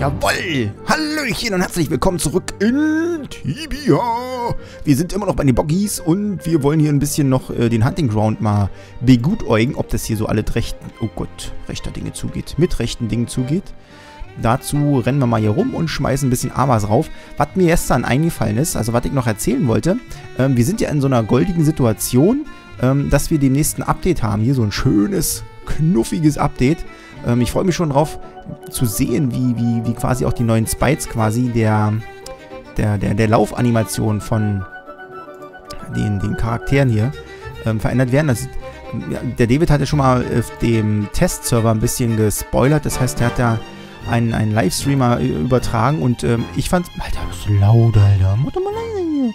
Jawoll! Hallöchen und herzlich willkommen zurück in Tibia! Wir sind immer noch bei den Boggies und wir wollen hier ein bisschen noch den Hunting Ground mal begutäugen, ob das hier so alles rechter Dinge zugeht. Mit rechten Dingen zugeht. Dazu rennen wir mal hier rum und schmeißen ein bisschen Amas rauf. Was mir gestern eingefallen ist, also was ich noch erzählen wollte, wir sind ja in so einer goldigen Situation, dass wir demnächst ein Update haben. Hier so ein schönes, knuffiges Update. Ich freue mich schon drauf zu sehen, wie quasi auch die neuen Sprites quasi der Laufanimation von den Charakteren hier verändert werden. Das, der David hatte schon mal auf dem Testserver ein bisschen gespoilert. Das heißt, er hat da einen Livestreamer übertragen und ich fand... Alter, das ist laut, Alter. Mach doch mal leise hier.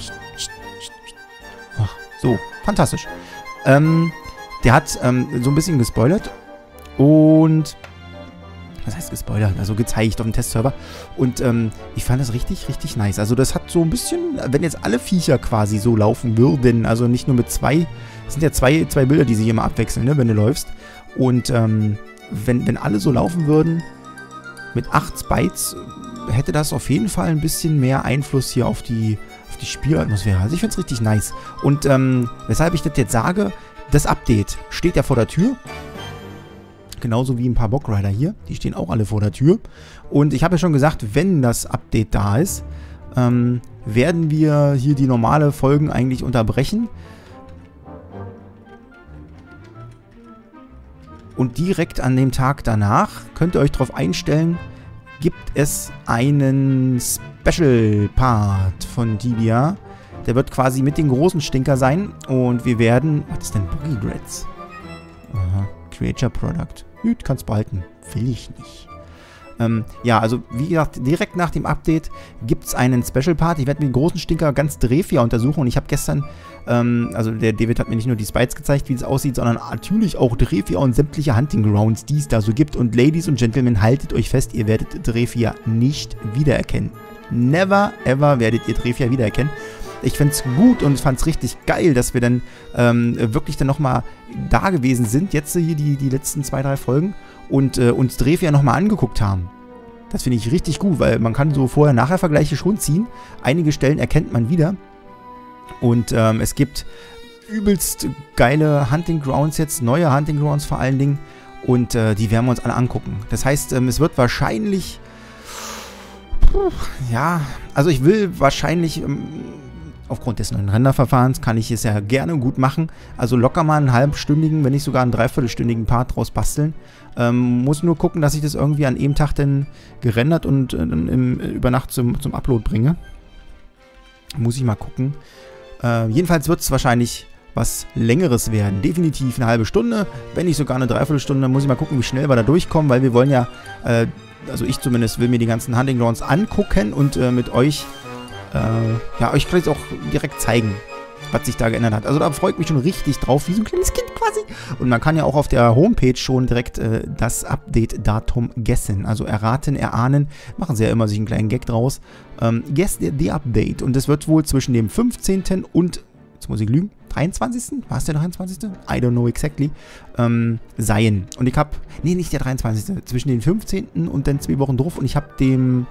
Ach, so, fantastisch. Der hat so ein bisschen gespoilert. Und, was heißt gespoilert? Also gezeigt auf dem Testserver. Und ich fand das richtig, richtig nice. Also das hat so ein bisschen, wenn jetzt alle Viecher quasi so laufen würden, also nicht nur mit zwei, es sind ja zwei Bilder, die sich immer abwechseln, ne, wenn du läufst. Und wenn alle so laufen würden, mit 8 Sprites, hätte das auf jeden Fall ein bisschen mehr Einfluss hier auf die Spielatmosphäre. Also ich finde es richtig nice. Und weshalb ich das jetzt sage, das Update steht ja vor der Tür. Genauso wie ein paar Bogrider hier. Die stehen auch alle vor der Tür. Und ich habe ja schon gesagt, wenn das Update da ist, werden wir hier die normale Folgen eigentlich unterbrechen. Und direkt an dem Tag danach, könnt ihr euch darauf einstellen, gibt es einen Special Part von Tibia. Der wird quasi mit den großen Stinker sein. Und wir werden... Was ist denn Boggy-Grats? Aha. Creature Product. Gut, kannst behalten. Will ich nicht. Ja, also wie gesagt, direkt nach dem Update gibt es einen Special Part. Ich werde mit den großen Stinker ganz Drefia untersuchen. Und ich habe gestern, also der David hat mir nicht nur die Sprites gezeigt, wie es aussieht, sondern natürlich auch Drefia und sämtliche Hunting Grounds, die es da so gibt. Und Ladies und Gentlemen, haltet euch fest, ihr werdet Drefia nicht wiedererkennen. Never ever werdet ihr Drefia wiedererkennen. Ich find's gut und fand's richtig geil, dass wir dann wirklich dann nochmal da gewesen sind, jetzt hier die letzten 2, 3 Folgen und uns Drefia nochmal angeguckt haben. Das finde ich richtig gut, weil man kann so Vorher-Nachher-Vergleiche schon ziehen. Einige Stellen erkennt man wieder. Und es gibt übelst geile Hunting Grounds jetzt, neue Hunting Grounds vor allen Dingen. Und die werden wir uns alle angucken. Das heißt, es wird wahrscheinlich... ja, also ich will wahrscheinlich... aufgrund des neuen Renderverfahrens kann ich es ja gerne gut machen. Also locker mal einen halbstündigen, wenn nicht sogar einen dreiviertelstündigen Part draus basteln. Muss nur gucken, dass ich das irgendwie an einem Tag dann gerendert und über Nacht zum Upload bringe. Muss ich mal gucken. Jedenfalls wird es wahrscheinlich was Längeres werden. Definitiv eine halbe Stunde, wenn nicht sogar eine Dreiviertelstunde. Muss ich mal gucken, wie schnell wir da durchkommen, weil wir wollen ja, also ich zumindest will mir die ganzen Hunting Grounds angucken und mit euch ja, euch kann ich auch direkt zeigen, was sich da geändert hat. Also da freue ich mich schon richtig drauf, wie so ein kleines Kind quasi. Und man kann ja auch auf der Homepage schon direkt das Update-Datum guessen. Also erraten, erahnen. Machen sie ja immer sich einen kleinen Gag draus. Guess the Update. Und das wird wohl zwischen dem 15. und, jetzt muss ich lügen, 23. War es der 23.? I don't know exactly. Sein. Und ich habe, nee, nicht der 23. Zwischen den 15. und dann 2 Wochen drauf. Und ich habe dem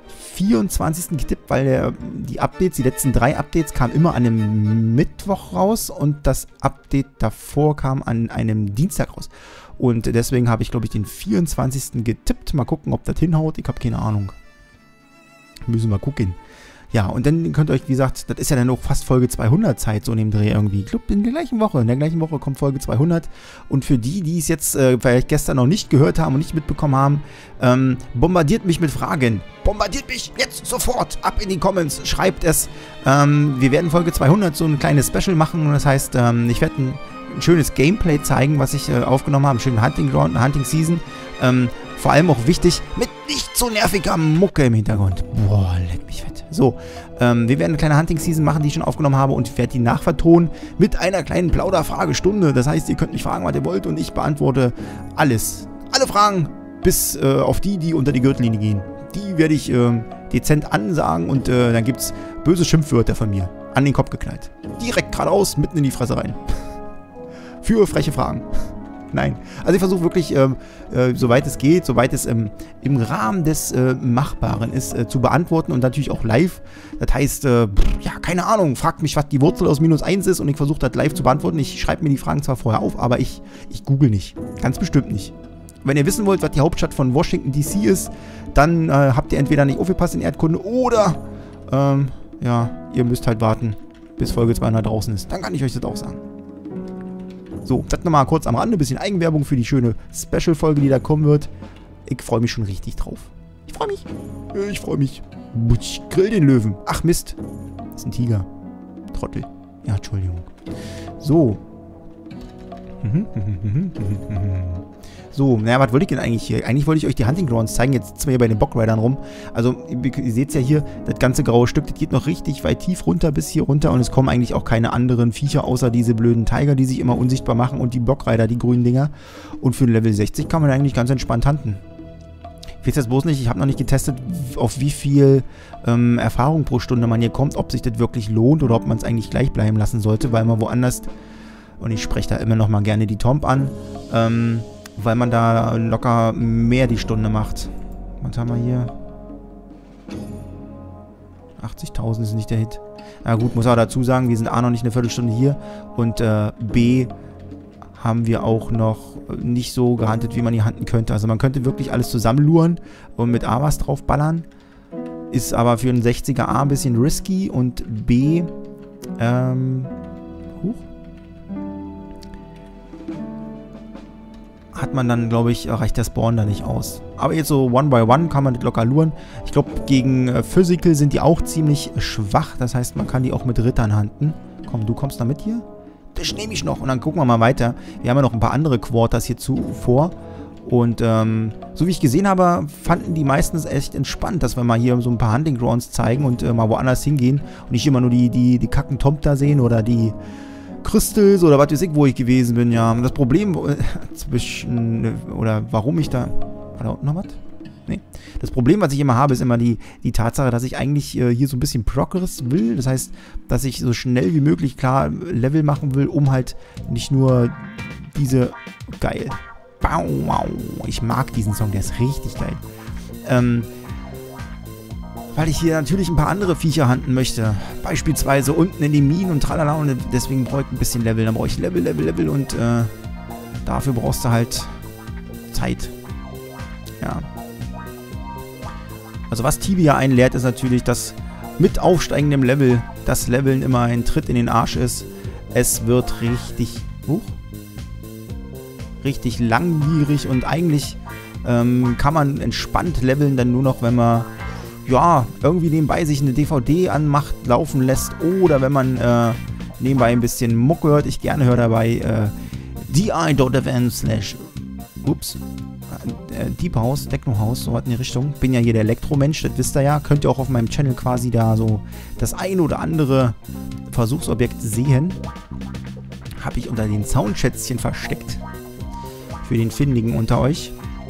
24. getippt, weil die Updates, die letzten 3 Updates kamen immer an einem Mittwoch raus und das Update davor kam an einem Dienstag raus. Und deswegen habe ich, glaube ich, den 24. getippt. Mal gucken, ob das hinhaut. Ich habe keine Ahnung. Müssen wir gucken. Ja, und dann könnt ihr euch, wie gesagt, das ist ja dann auch fast Folge 200 Zeit, so in dem Dreh irgendwie. Ich glaube, in der gleichen Woche kommt Folge 200. Und für die es jetzt vielleicht gestern noch nicht gehört haben und nicht mitbekommen haben, bombardiert mich mit Fragen. Bombardiert mich jetzt sofort ab in die Comments. Schreibt es. Wir werden Folge 200 so ein kleines Special machen. Und das heißt, ich werde ein schönes Gameplay zeigen, was ich aufgenommen habe. Einen schönen Hunting Ground, eine Hunting Season. Vor allem auch wichtig, mit nicht so nerviger Mucke im Hintergrund. Boah, leck mich fett. So, wir werden eine kleine Hunting-Season machen, die ich schon aufgenommen habe und werde die nachvertonen mit einer kleinen Plauderfragestunde. Das heißt, ihr könnt mich fragen, was ihr wollt und ich beantworte alles. Alle Fragen, bis auf die unter die Gürtellinie gehen. Die werde ich dezent ansagen und dann gibt es böse Schimpfwörter von mir. An den Kopf geknallt. Direkt geradeaus, mitten in die Fresse rein. Für freche Fragen. Nein. Also ich versuche wirklich, soweit es geht, soweit es im Rahmen des Machbaren ist, zu beantworten und natürlich auch live. Das heißt, ja, keine Ahnung, fragt mich, was die Wurzel aus -1 ist und ich versuche das live zu beantworten. Ich schreibe mir die Fragen zwar vorher auf, aber ich google nicht. Ganz bestimmt nicht. Wenn ihr wissen wollt, was die Hauptstadt von Washington DC ist, dann habt ihr entweder nicht aufgepasst in Erdkunde oder, ja, ihr müsst halt warten, bis Folge 200 draußen ist. Dann kann ich euch das auch sagen. So, das nochmal kurz am Rande. Ein bisschen Eigenwerbung für die schöne Special-Folge, die da kommen wird. Ich freue mich schon richtig drauf. Ich freue mich. Ich freue mich. Ich grill den Löwen. Ach Mist. Das ist ein Tiger. Trottel. Ja, Entschuldigung. So. So, naja, was wollte ich denn eigentlich hier? Eigentlich wollte ich euch die Hunting Grounds zeigen. Jetzt sind wir hier bei den Bockridern rum. Also, ihr seht es ja hier, das ganze graue Stück, das geht noch richtig weit tief runter bis hier runter. Und es kommen eigentlich auch keine anderen Viecher, außer diese blöden Tiger, die sich immer unsichtbar machen. Und die Bockrider, die grünen Dinger. Und für Level 60 kann man eigentlich ganz entspannt hunten. Ich weiß jetzt bloß nicht, ich habe noch nicht getestet, auf wie viel Erfahrung pro Stunde man hier kommt. Ob sich das wirklich lohnt oder ob man es eigentlich gleich bleiben lassen sollte, weil man woanders... Und ich spreche da immer noch mal gerne die Tomb an. Weil man da locker mehr die Stunde macht. Was haben wir hier? 80.000 ist nicht der Hit. Na gut, muss auch dazu sagen, wir sind A noch nicht eine Viertelstunde hier und B haben wir auch noch nicht so gehuntet, wie man hier hunten könnte. Also man könnte wirklich alles zusammenluren und mit A was draufballern. Ist aber für einen 60er A ein bisschen risky und B, hat man dann, glaube ich, reicht der Spawn da nicht aus. Aber jetzt so One by One kann man das locker luren. Ich glaube, gegen Physical sind die auch ziemlich schwach. Das heißt, man kann die auch mit Rittern hunten. Komm, du kommst da mit hier? Das nehme ich noch. Und dann gucken wir mal weiter. Wir haben ja noch ein paar andere Quarters hier zuvor. Und so wie ich gesehen habe, fanden die meistens echt entspannt, dass wir mal hier so ein paar Hunting Grounds zeigen und mal woanders hingehen. Und nicht immer nur die kacken Tomb da sehen oder die Crystals oder was weiß ich, wo ich gewesen bin, ja. Das Problem warum ich da... War da unten noch was? Nee. Das Problem, was ich immer habe, ist immer die Tatsache, dass ich eigentlich hier so ein bisschen Progress will. Das heißt, dass ich so schnell wie möglich klar Level machen will, um halt nicht nur diese... Geil. Wow. Ich mag diesen Song, der ist richtig geil. Weil ich hier natürlich ein paar andere Viecher hunten möchte. Beispielsweise unten in den Minen und tralala. Und deswegen brauche ich ein bisschen Level. Dann brauche ich Level. Und dafür brauchst du halt Zeit. Ja. Also was Tibia einlehrt, ist natürlich, dass mit aufsteigendem Level das Leveln immer ein Tritt in den Arsch ist. Es wird richtig langwierig. Und eigentlich kann man entspannt leveln, dann nur noch, wenn man... ja, irgendwie nebenbei sich eine DVD anmacht, laufen lässt oder wenn man nebenbei ein bisschen Mucke hört. Ich gerne höre dabei Deep House, Techno House, so was in die Richtung. Bin ja hier der Elektromensch, das wisst ihr ja. Könnt ihr auch auf meinem Channel quasi da so das ein oder andere Versuchsobjekt sehen. Habe ich unter den Soundschätzchen versteckt. Für den Findigen unter euch.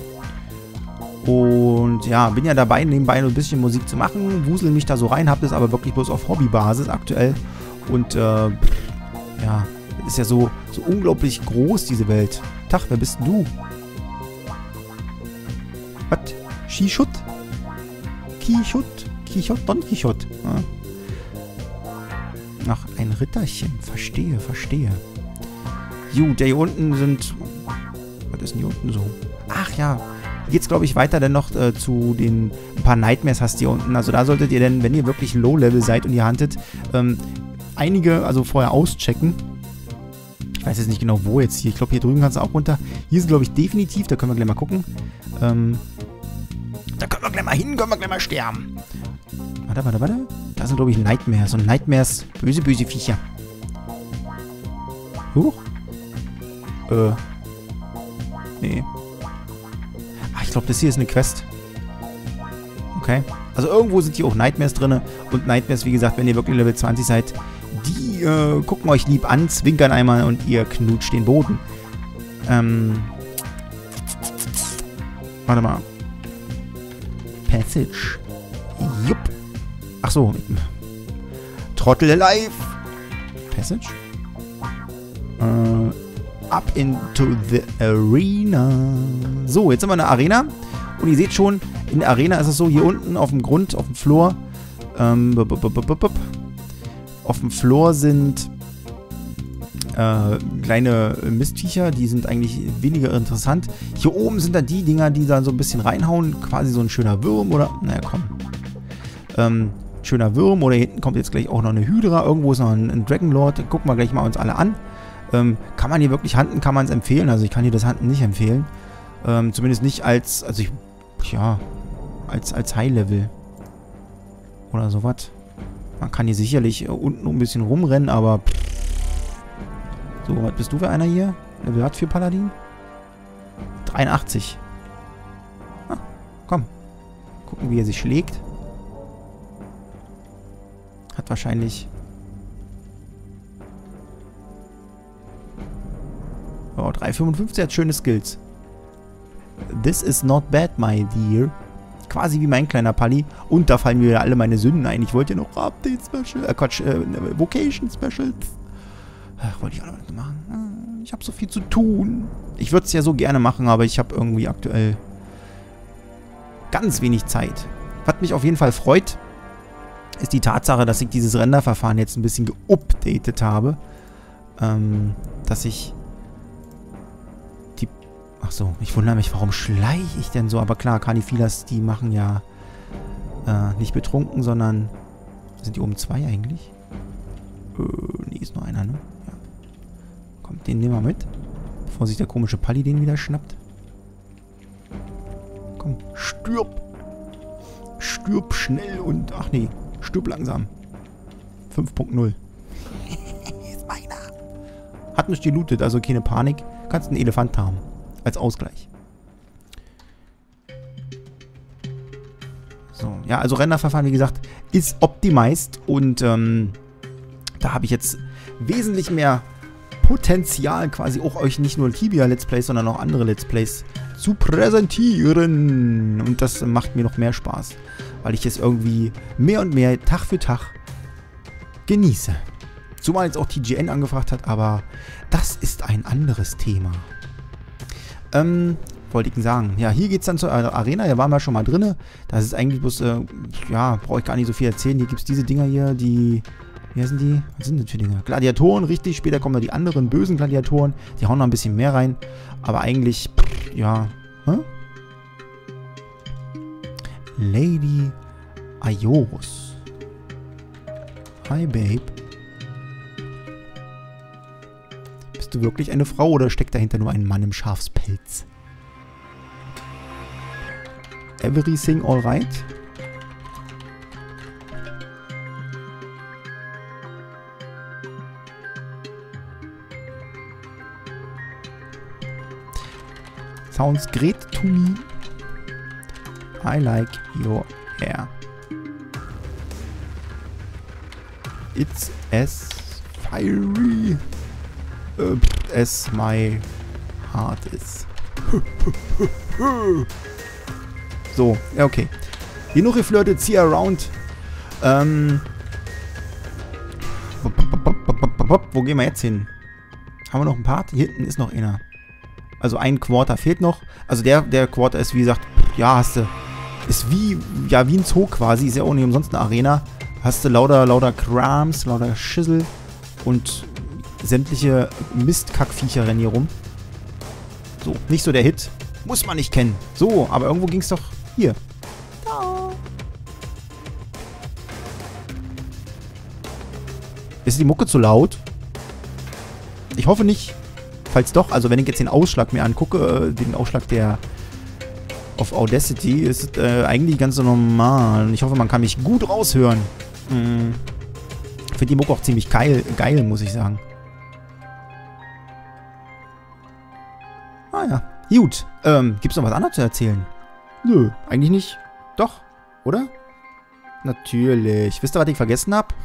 Und ja, bin ja dabei, nebenbei ein bisschen Musik zu machen, wusel mich da so rein, hab das aber wirklich bloß auf Hobbybasis aktuell. Und ja, ist ja so unglaublich groß, diese Welt. Tag, wer bist denn du? Was? Skischut? Kichot? Don Quixote. Ja. Ach, ein Ritterchen. Verstehe. Gut, der hier unten sind... Was ist denn hier unten so? Ach ja. Geht's, glaube ich, weiter dann noch zu den ein paar Nightmares hast ihr unten. Also da solltet ihr dann, wenn ihr wirklich Low-Level seid und ihr huntet, einige, also vorher auschecken. Ich weiß jetzt nicht genau, wo jetzt hier. Ich glaube, hier drüben kannst du auch runter. Hier sind, glaube ich, definitiv, da können wir gleich mal gucken. Da können wir gleich mal hin, können wir gleich mal sterben. Warte. Da sind, glaube ich, Nightmares. Und Nightmares, böse Viecher. Huch. Nee. Ich glaube, das hier ist eine Quest. Okay. Also irgendwo sind hier auch Nightmares drin. Und Nightmares, wie gesagt, wenn ihr wirklich Level 20 seid, die gucken euch lieb an, zwinkern einmal und ihr knutscht den Boden. Warte mal. Passage. Jupp. Ach so. Trottel alive. Passage? up into the arena. So, jetzt sind wir in der Arena. Und ihr seht schon, in der Arena ist es so, hier unten auf dem Grund, auf dem Floor. Auf dem Floor sind kleine Mistviecher, die sind eigentlich weniger interessant. Hier oben sind dann die Dinger, die da so ein bisschen reinhauen. Quasi so ein schöner Wurm oder... Naja, komm. Schöner Wurm oder hinten kommt jetzt gleich auch noch eine Hydra. Irgendwo ist noch ein Dragonlord. Gucken wir gleich mal uns alle an. Kann man hier wirklich Hunten, kann man es empfehlen. Also ich kann hier das Hunten nicht empfehlen. Zumindest nicht als, also ich, ja, als High-Level. Oder sowas. Man kann hier sicherlich unten ein bisschen rumrennen, aber... So, was bist du für einer hier? Level hat für Paladin? 83. Ah, komm. Gucken, wie er sich schlägt. Hat wahrscheinlich... Oh, 3,55 hat schöne Skills. This is not bad, my dear. Quasi wie mein kleiner Palli. Und da fallen mir wieder alle meine Sünden ein. Ich wollte ja noch Update-Special... Vocation-Specials. Ach, wollte ich auch noch nicht machen. Ich habe so viel zu tun. Ich würde es ja so gerne machen, aber ich habe irgendwie aktuell ganz wenig Zeit. Was mich auf jeden Fall freut, ist die Tatsache, dass ich dieses Renderverfahren jetzt ein bisschen geupdatet habe. Dass ich die... Ach so, ich wundere mich, warum schleiche ich denn so? Aber klar, Carnifilas, die machen ja nicht betrunken, sondern... Sind die oben zwei eigentlich? Nee, ist nur einer, ne? Ja. Kommt, den nehmen wir mit. Bevor sich der komische Palli den wieder schnappt. Komm, stirb! Stirb schnell und... Ach nee, stirb langsam. 5.0. Ist meiner. Hat nicht gelootet, also keine Panik. Kannst einen Elefant haben. Als Ausgleich. So, ja, also Renderverfahren, wie gesagt, ist optimized und da habe ich jetzt wesentlich mehr Potenzial, quasi auch euch nicht nur Tibia Let's Plays, sondern auch andere Let's Plays zu präsentieren. Und das macht mir noch mehr Spaß, weil ich es irgendwie mehr und mehr Tag für Tag genieße. Zumal jetzt auch TGN angefragt hat, aber das ist ein anderes Thema. Wollte ich sagen. Ja, hier geht es dann zur Arena. Hier waren wir schon mal drin. Das ist eigentlich bloß, ja, brauche ich gar nicht so viel erzählen. Hier gibt es diese Dinger hier, die... Wie heißen die? Was sind das für Dinger? Gladiatoren, richtig. Später kommen da die anderen bösen Gladiatoren. Die hauen noch ein bisschen mehr rein. Aber eigentlich, ja. Hä? Lady Ayorus. Hi, Babe. Bist du wirklich eine Frau oder steckt dahinter nur ein Mann im Schafspelz? Everything alright? Sounds great to me. I like your hair. It's as fiery as my heart is. So, ja, okay. Genug geflirtet, see around. Wo gehen wir jetzt hin? Haben wir noch einen Part? Hier hinten ist noch einer. Also ein Quarter fehlt noch. Also der Quarter ist, wie gesagt, ja, hast du, ist wie ein Zoo quasi. Ist ja auch nicht umsonst eine Arena. Hast du lauter Krams, lauter Schissel und sämtliche Mistkackviecher rennen hier rum. So, nicht so der Hit. Muss man nicht kennen. So, aber irgendwo ging es doch hier. Da. Ist die Mucke zu laut? Ich hoffe nicht. Falls doch, also wenn ich jetzt den Ausschlag mir angucke, den Ausschlag der auf Audacity, ist eigentlich ganz normal. Und ich hoffe, man kann mich gut raushören. Ich finde die Mucke auch ziemlich geil, muss ich sagen. Ah ja, gut. Gibt's noch was anderes zu erzählen? Nö, eigentlich nicht. Doch, oder? Natürlich. Wisst ihr, was ich vergessen habe?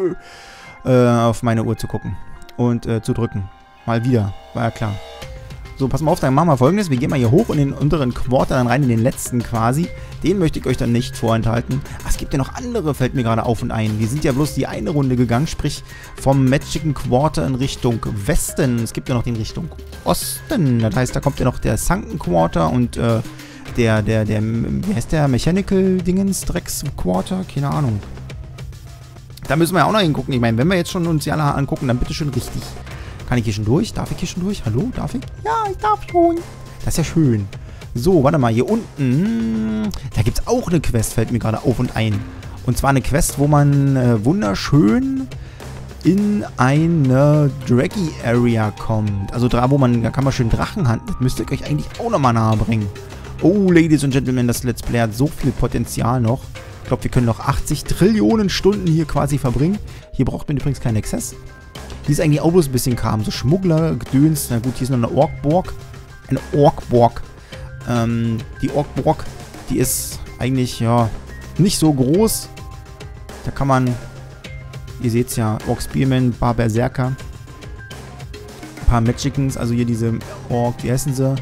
Auf meine Uhr zu gucken. Und zu drücken. Mal wieder, war ja klar. So, pass mal auf, dann machen wir Folgendes. Wir gehen mal hier hoch in den unteren Quarter, dann rein in den letzten quasi. Den möchte ich euch dann nicht vorenthalten. Ach, es gibt ja noch andere, fällt mir gerade auf und ein. Wir sind ja bloß die eine Runde gegangen, sprich vom Magic Quarter in Richtung Westen. Es gibt ja noch den Richtung Osten. Das heißt, da kommt ja noch der Sunken Quarter und wie heißt der? Mechanical Dingens, Drecks Quarter? Keine Ahnung. Da müssen wir ja auch noch hingucken. Ich meine, wenn wir jetzt schon uns die alle angucken, dann bitte schön richtig. Kann ich hier schon durch? Darf ich hier schon durch? Hallo? Darf ich? Ja, ich darf schon. Das ist ja schön. So, warte mal. Hier unten. Da gibt es auch eine Quest, fällt mir gerade auf und ein. Und zwar eine Quest, wo man wunderschön in eine Draggy-Area kommt. Also da, da kann man schön Drachen handeln. Das müsst ihr euch eigentlich auch nochmal nahe bringen. Oh, Ladies und Gentlemen, das Let's Play hat so viel Potenzial noch. Ich glaube, wir können noch 80 Trillionen Stunden hier quasi verbringen. Hier braucht man übrigens keinen Access. Hier ist eigentlich auch bloß ein bisschen Kram. So Schmuggler, Gedöns. Na gut, hier ist noch eine Orkborg. Eine Orkborg. Die Orkborg, die ist eigentlich, ja, nicht so groß. Da kann man, ihr seht es ja, Ork Spearman, ein paar Berserker. Ein paar Magicans, also hier diese Ork, wie heißen sie?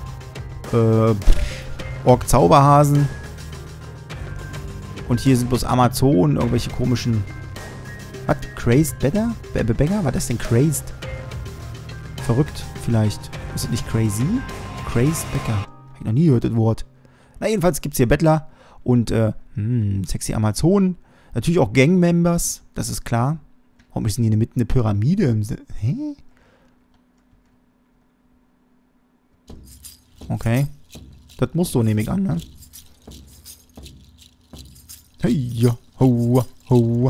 Ork Zauberhasen. Und hier sind bloß Amazonen, irgendwelche komischen... Was? Crazed Beggar? Beggar? Was ist denn Crazed? Verrückt, vielleicht. Ist das nicht Crazy? Crazed Beggar. Hab ich noch nie gehört, das Wort. Na, jedenfalls gibt es hier Bettler und, sexy Amazonen. Natürlich auch Gangmembers, das ist klar. Warum ist denn hier mitten eine Pyramide? Hä? Okay. Das muss so, nehme ich an, ne? Hey, ja, hoa, hoa.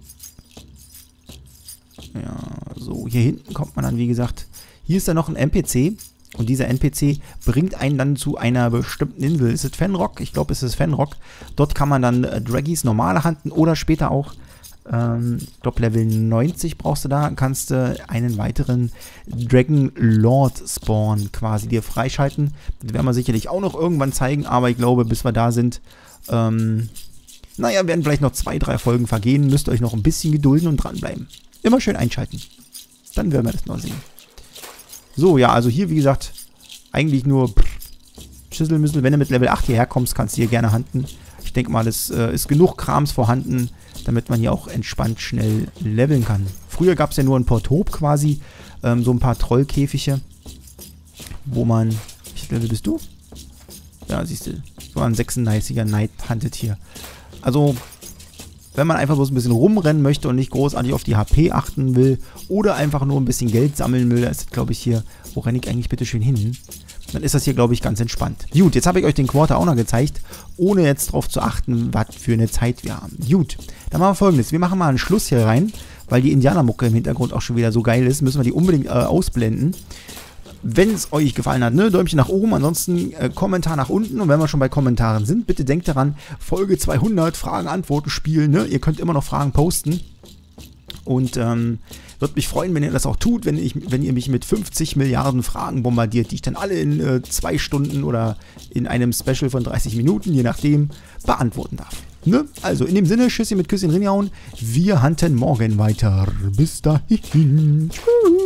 Ja, so, hier hinten kommt man dann, wie gesagt, hier ist dann noch ein NPC und dieser NPC bringt einen dann zu einer bestimmten Insel. Ist es Fenrock? Ich glaube, es ist Fenrock. Dort kann man dann Draggies normale handeln oder später auch, ich glaube, Level 90 brauchst du da, kannst du einen weiteren Dragon Lord Spawn quasi dir freischalten. Das werden wir sicherlich auch noch irgendwann zeigen, aber ich glaube, bis wir da sind, naja, werden vielleicht noch 2, 3 Folgen vergehen. Müsst ihr euch noch ein bisschen gedulden und dranbleiben. Immer schön einschalten. Dann werden wir das noch sehen. So, ja, also hier, wie gesagt, eigentlich nur Schisselmüssel. Wenn du mit Level 8 hierher kommst, kannst du hier gerne handeln. Ich denke mal, es ist genug Krams vorhanden, damit man hier auch entspannt schnell leveln kann. Früher gab es ja nur ein Portop quasi, so ein paar Trollkäfige, wo man... Welches Level bist du? Ja, siehst du, so ein 96er Knight huntet hier. Also, wenn man einfach bloß ein bisschen rumrennen möchte und nicht großartig auf die HP achten will oder einfach nur ein bisschen Geld sammeln will, da ist das, glaube ich, hier, wo renne ich eigentlich bitte schön hin? Dann ist das hier, glaube ich, ganz entspannt. Gut, jetzt habe ich euch den Quarter auch noch gezeigt, ohne jetzt darauf zu achten, was für eine Zeit wir haben. Gut, dann machen wir Folgendes. Wir machen mal einen Schluss hier rein, weil die Indianermucke im Hintergrund auch schon wieder so geil ist, müssen wir die unbedingt ausblenden. Wenn es euch gefallen hat, ne, Däumchen nach oben, ansonsten Kommentar nach unten. Und wenn wir schon bei Kommentaren sind, bitte denkt daran, Folge 200, Fragen-Antworten-Spiel, ne? Ihr könnt immer noch Fragen posten. Und würde mich freuen, wenn ihr das auch tut, wenn ihr mich mit 50 Milliarden Fragen bombardiert, die ich dann alle in 2 Stunden oder in einem Special von 30 Minuten, je nachdem, beantworten darf. Ne? Also in dem Sinne, Tschüssi mit Küsschen reinhauen. Wir hunten morgen weiter. Bis dahin. Tschüss.